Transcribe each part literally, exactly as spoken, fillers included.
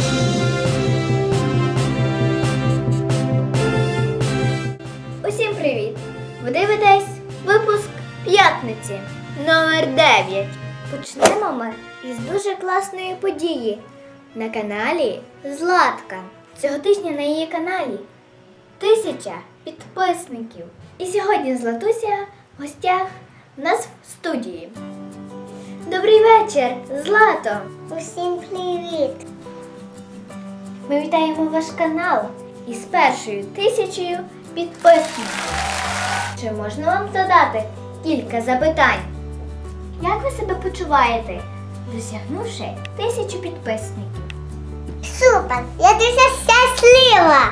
Усім привіт! Ви дивитесь випуск п'ятниці номер дев'ять. Почнемо ми із дуже класної події на каналі Златка. Цього тижня на її каналі тисяча підписників. І сьогодні Златуся в гостях у нас в студії. Добрий вечір, Злато! Усім привіт! Ми вітаємо ваш канал із першою тисячею підписників. Чи можна вам задати кілька запитань? Як ви себе почуваєте, досягнувши тисячу підписників? Супер! Я дуже щаслива!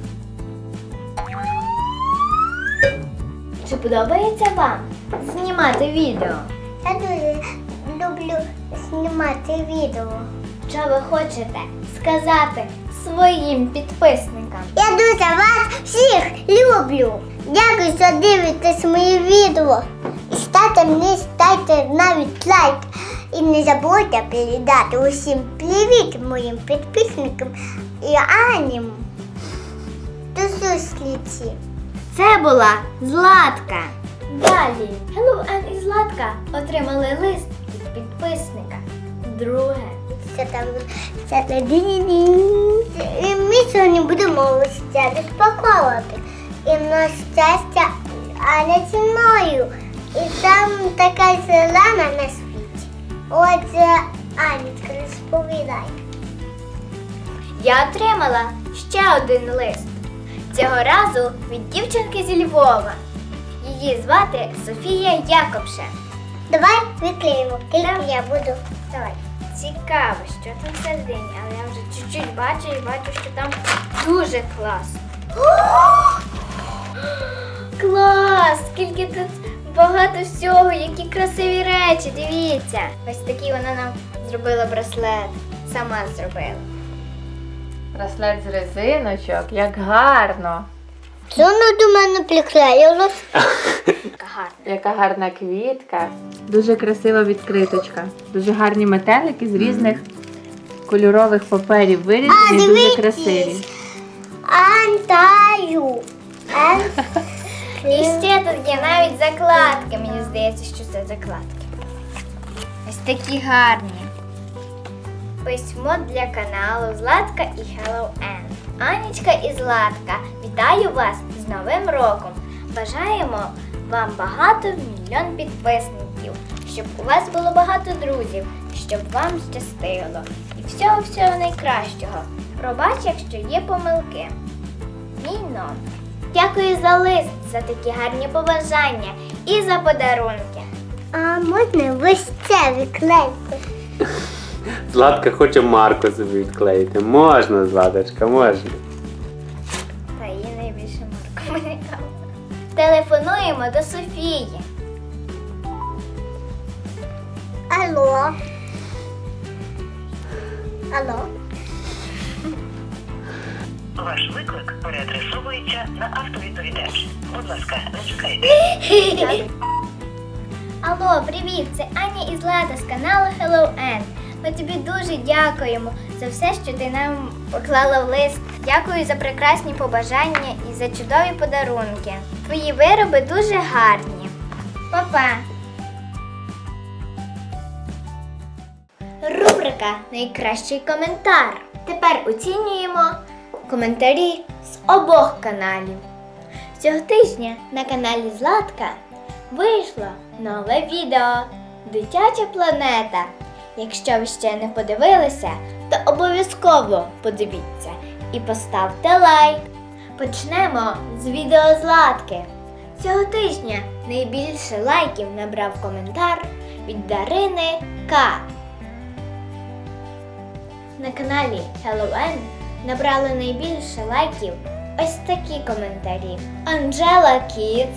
Чи подобається вам знімати відео? Я дуже люблю знімати відео. Що ви хочете сказати своїм підписникам? Я дуже вас всіх люблю! Дякую, що дивитесь мої відео. І ставте мені, ставте навіть лайк. І не забудьте передати усім привіт моїм підписникам і Ані. До зустрічі! Це була Златка. Далі Hello Ann і Златка отримали лист від підписника. Друге. Це там це і ми сьогодні будемо листя розпаковувати. І на щастя Аня зі мною. І там така зелена на світі. Отже, Анечка, розповідай. Я отримала ще один лист. Цього разу від дівчинки зі Львова. Її звати Софія Якобше. Давай відкриємо, тільки я буду. Давай. Цікаво, що там всередині, але я вже чуть-чуть бачу і бачу, що там дуже класно. Клас! Скільки тут багато всього, які красиві речі, дивіться. Ось такий вона нам зробила браслет, сама зробила. Браслет з резиночок, як гарно. Що воно до мене приклеїлось? Яка гарна. Яка гарна квітка. Дуже красива відкриточка. Дуже гарні метелики з різних кольорових паперів вирізані, А, дуже дивіться. красиві. Антаю. І ще тут є навіть закладки. Мені здається, що це закладки. Ось такі гарні. Письмо для каналу Златка і Hello Ann. Анічка і Златка, вітаю вас з Новим роком! Бажаємо вам багато мільйон підписників, щоб у вас було багато друзів, щоб вам щастило. І всього-всього найкращого. Пробач, якщо є помилки. Мій номер. Дякую за лист, за такі гарні побажання і за подарунки. А можна ось це відклеїти? Златка хоче Марку собі відклеїти. Можна, Златочка, можна. Та її найбільше Марко мене кава. Телефонуємо до Софії. Алло. Алло. Ваш виклик переадресовується на автовідповідач. Будь ласка, не чекайте. Алло, привіт! Це Аня і Злата з каналу Hello Ann. Ми тобі дуже дякуємо за все, що ти нам поклала в лист. Дякую за прекрасні побажання і за чудові подарунки. Твої вироби дуже гарні. Па-па! Рубрика «Найкращий коментар». Тепер оцінюємо коментарі з обох каналів. Цього тижня на каналі Златка вийшло нове відео «Дитяча планета». Якщо ви ще не подивилися, то обов'язково подивіться і поставте лайк. Почнемо з відео Златки. Цього тижня найбільше лайків набрав коментар від Дарини К. На каналі Hello Ann набрали найбільше лайків ось такі коментарі. Анджела Кітс,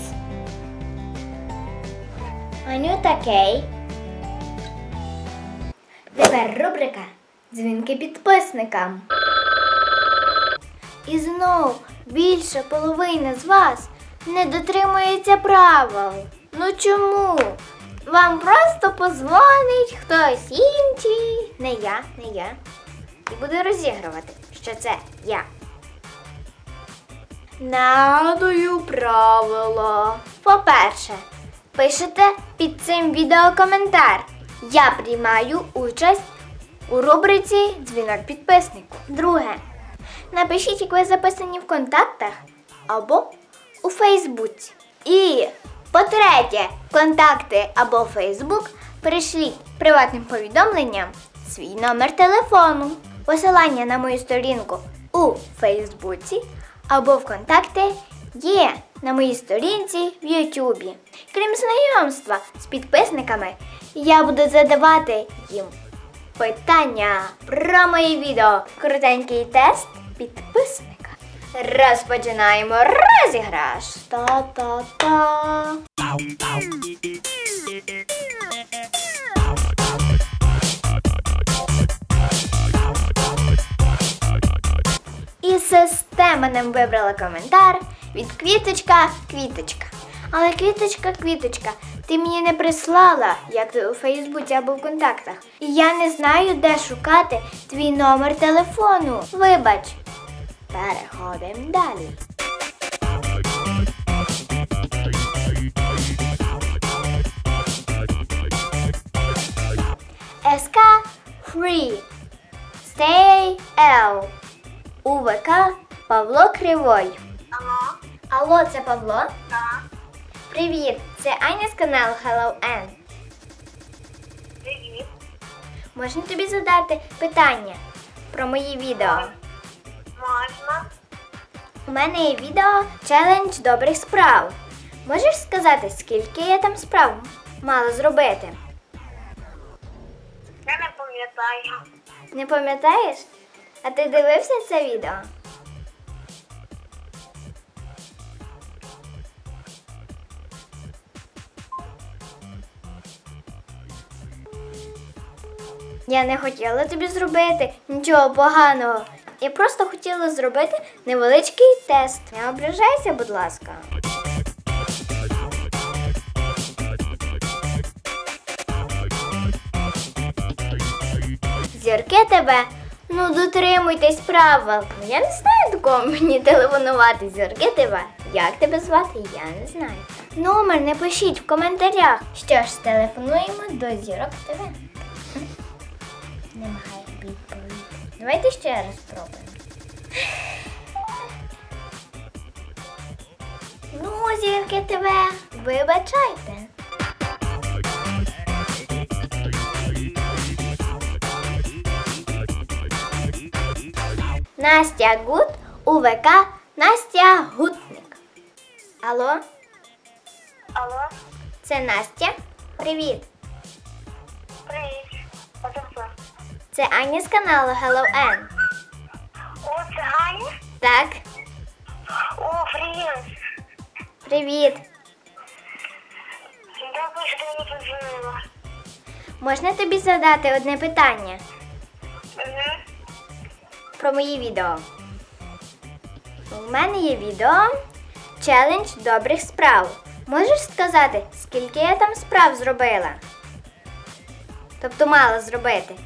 Анюта Кей. Тепер рубрика «Дзвінки підписникам». І знов більше половини з вас не дотримується правил. Ну чому? Вам просто позвонить хтось інший. Не я, не я. і буду розігрувати, що це я. Нагадую правила. По-перше, пишете під цим відео коментар. Я приймаю участь у рубриці «Дзвінок підписнику». Друге, напишіть, як ви записані в контактах або у Фейсбуці. І по-третє, контакти або Фейсбук перешліть приватним повідомленням свій номер телефону. Посилання на мою сторінку у Фейсбуці або в контакти є на моїй сторінці в Ютубі. Крім знайомства з підписниками, я буду задавати їм питання про мої відео. Коротенький тест підписника. Розпочинаємо розіграш. Та-та-та. І система нам вибрала коментар від Квіточка Квіточка. Але Квіточка Квіточка, ти мені не прислала, як ти у Фейсбуці або в контактах. І я не знаю, де шукати твій номер телефону. Вибач. Переходимо далі. ес ка Free. Stay L. у ве ка Павло Кривой. Алло? Алло, це Павло? Так. Привіт, це Аня з каналу Hello Ann. Привіт. Можна тобі задати питання про мої відео? Можна? У мене є відео «Челендж добрих справ». Можеш сказати, скільки я там справ мала зробити? Я не пам'ятаю. Не пам'ятаєш? А ти дивився це відео? Я не хотіла тобі зробити нічого поганого. Я просто хотіла зробити невеличкий тест. Не ображайся, будь ласка. Зірки тебе, ну дотримуйтесь правил. Я не знаю, до кого мені телефонувати. Зірки тебе. Як тебе звати, я не знаю. Номер не пишіть в коментарях. Що ж, телефонуємо до Зірок ТВ. Немає відповіді. Давайте ще раз спробуємо. Ну, Зірки ТВ, вибачайте. Настя Гуд, у ве ка Настя Гутник. Алло? Алло? Це Настя? Привіт. Привіт. А це хто? Це Аня з каналу Hello Ann. О, це Аня? Так, О, привіт. привіт. Дякую, що ти мені подзвонила. Можна тобі задати одне питання Угу. про мої відео? У мене є відео «Челендж добрих справ». Можеш сказати, скільки я там справ зробила? Тобто мала зробити.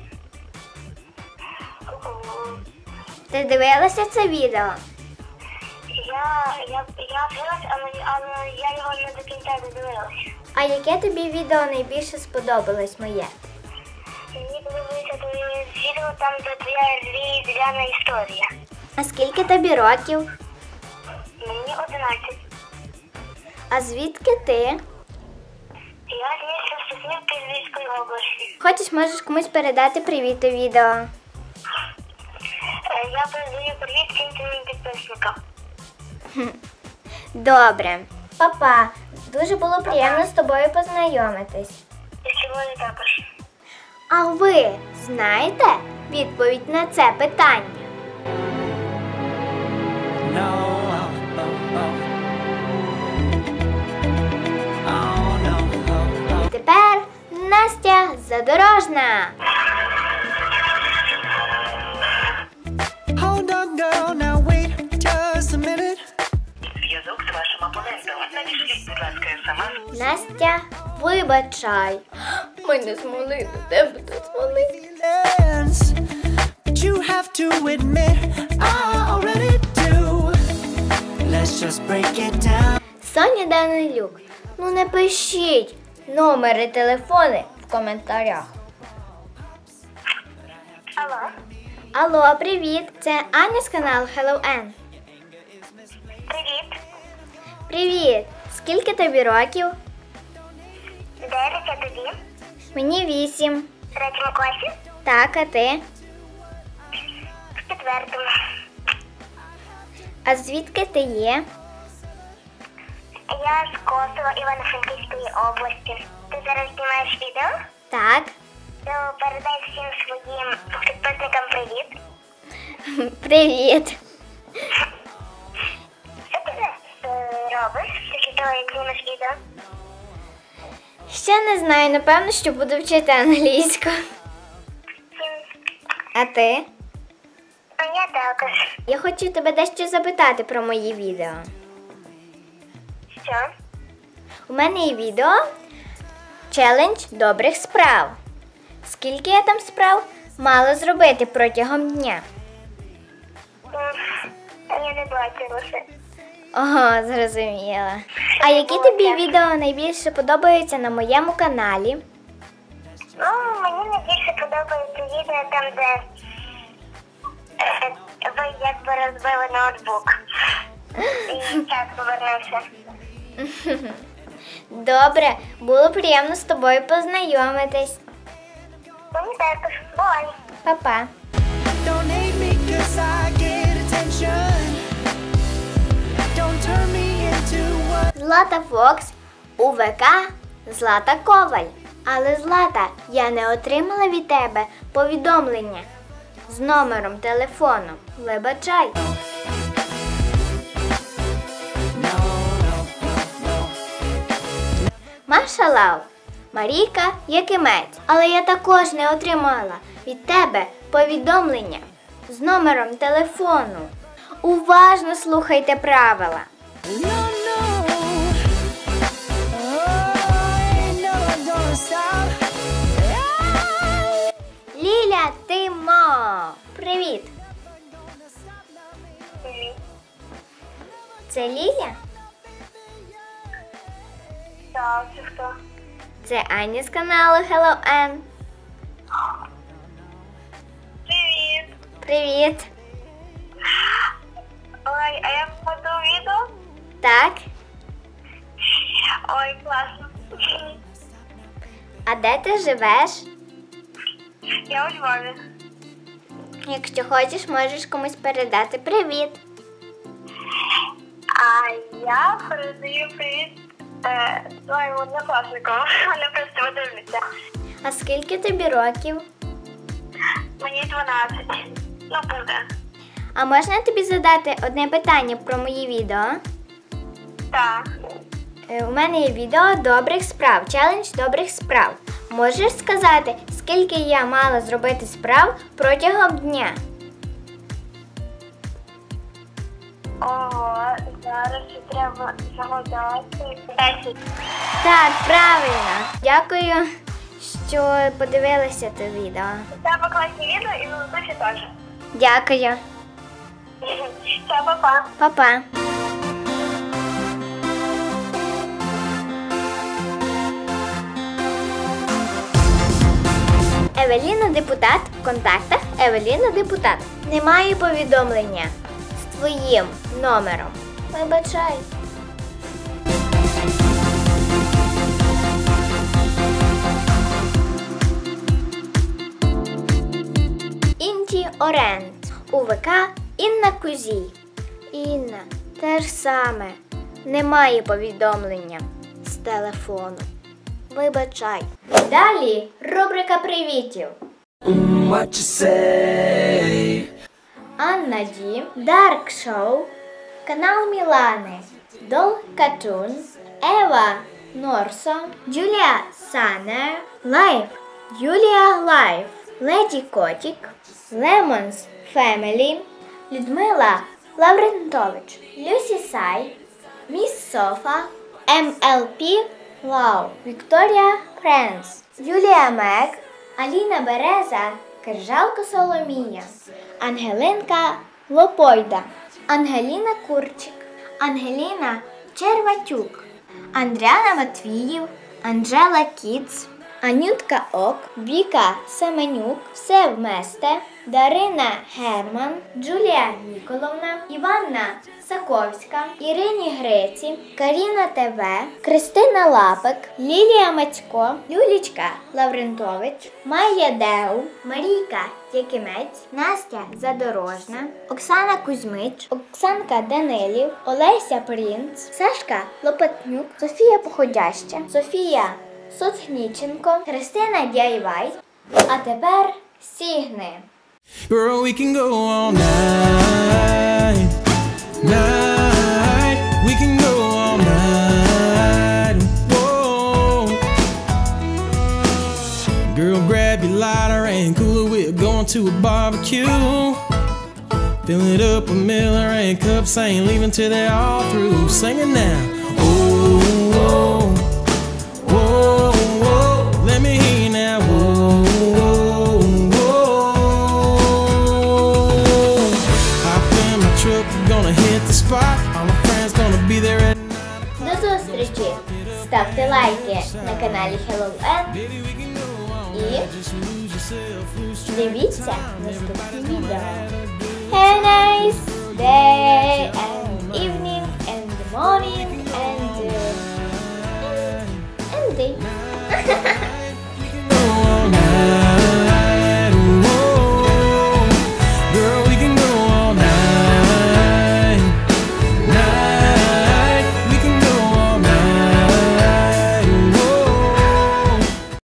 Ти дивилася це відео? Я, я, я дивилась, але, але я його не до кінця додивилась. А яке тобі відео найбільше сподобалось моє? Мені подобається твоє відео там, де твоя різдвяна історія. А скільки тобі років? Мені одинадцять. А звідки ти? Я з міста Соснівки з Львівської області. Хочеш, можеш комусь передати привіт у відео? Е, Я передаю привіт всім твоїм підписникам. Добре. Папа, дуже було приємно з тобою познайомитись. І сьогодні також. А ви знаєте відповідь на це питання? No, oh, oh, oh. Oh, no, oh, oh. Тепер Настя Задорожна. Hold on, girl, now wait just a minute. Зв'язок з вашим абонентом. Надішліть, будь ласка, смс. Настя, вибачай. Ми не змогли до тебе дозвонити. Feelings, but you have to admit I already do. Let's just break it down. Соня Данилюк, ну не пишіть номери телефони в коментарях. Алло. Алло, привіт! Це Аня з каналу Hello Ann. Привіт. Привіт! Скільки тобі років? Дев'ять, а тобі? Мені вісім. В третьому класі? Так, а ти? В четвертому. А звідки ти є? Я з Косова, Івано-Франківської області. Ти зараз знімаєш відео? Так. То передай всім своїм підписникам привіт. Привіт! Що ти зараз е, робиш після того, як знімеш відео? Ще не знаю, напевно, що буду вчити англійську. А ти? А я також. Я хочу тебе дещо запитати про мої відео. Що? У мене є відео «Челендж добрих справ». Скільки я там справ мала зробити протягом дня? М, Я не бачила ще. Ого, зрозуміла. А які тобі відео найбільше подобаються на моєму каналі? Ну, мені найбільше подобається відео там, де е, ви якби розбили ноутбук. І час повернувся. Добре, було приємно з тобою познайомитись. Мені також. Бувай. Па-па. Don't hate me 'cause I get attention. Don't turn me into what. Злата Фокс, у ВК Злата Коваль. Але, Злата, я не отримала від тебе повідомлення з номером телефону. Вибачай. Маша Лав, Марійка Якимець. Але я також не отримала від тебе повідомлення з номером телефону. Уважно слухайте правила. No, no. Oh, I know I'm gonna stop. Ліля Тимо. Привіт. Це Ліля? Так, це хто? Це Аня з каналу Hello Ann. Привіт. Привіт. Ой, а я фото відео? Так. Ой, класно. А де ти живеш? Я у Львові. Якщо хочеш, можеш комусь передати привіт. А я передаю привіт е, своєму однокласнику. Вони просто подивляться. А скільки тобі років? Мені дванадцять. Ну, буде. А можна тобі задати одне питання про мої відео? Так. Е, У мене є відео добрих справ, челендж добрих справ. Можеш сказати, скільки я мала зробити справ протягом дня? Ого, зараз ще треба загадати. Десять. Так, правильно. Дякую, що подивилися це відео. Це класні відео і Золотуші теж. Дякую. Все, па-па. Па-па. Евеліна Депутат в контактах. Евеліна Депутат. Немає повідомлення з твоїм номером. Вибачай. Інті Орент. У ВК Інна Кузій. Інна, те ж саме. Немає повідомлення з телефону. Вибачай. Далі рубрика привітів. What you say? Анна Ді, Дарк Шоу, канал Мілани, Дол Катун, Ева Норсо, Джулія Санер, Лайф, Юлія Лайф, Леді Котік, Лемонс Фемелі, Людмила Лаврентович, Люсі Сай, Міс Софа, Ем Ел Пі Лау, Вікторія Френс, Юлія Мек, Аліна Береза, Кержалка Соломія, Ангелинка Лопойда, Ангеліна Курчик, Ангеліна Черватюк, Андріана Матвіїв, Анжела Кіц, Анютка Ок, Віка Семенюк, Всевместе, Дарина Герман, Джулія Ніколовна, Іванна Саковська, Ірині Гриці, Каріна ТВ, Кристина Лапик, Лілія Мацько, Юлічка Лаврентович, Майя Деу, Марійка Якимець, Настя Задорожна, Оксана Кузьмич, Оксанка Данилів, Олеся Принц, Сашка Лопатнюк, Софія Походяща, Софія Соцгніченко, Христина Дяйвай. А тепер Сігни. Girl, we can go all night, night. We can go all night. Whoa. Girl, grab your lighter and cooler. We're going to a barbecue. Fill it up with Miller and cups. Ain't leaving till they're all through. Sing it now. Oh, whoa, whoa, whoa. Let me hear you now. Whoa. До зустрічі! Ставте лайки на каналі Hello N і дивіться наступні відео. Have a nice day and evening and morning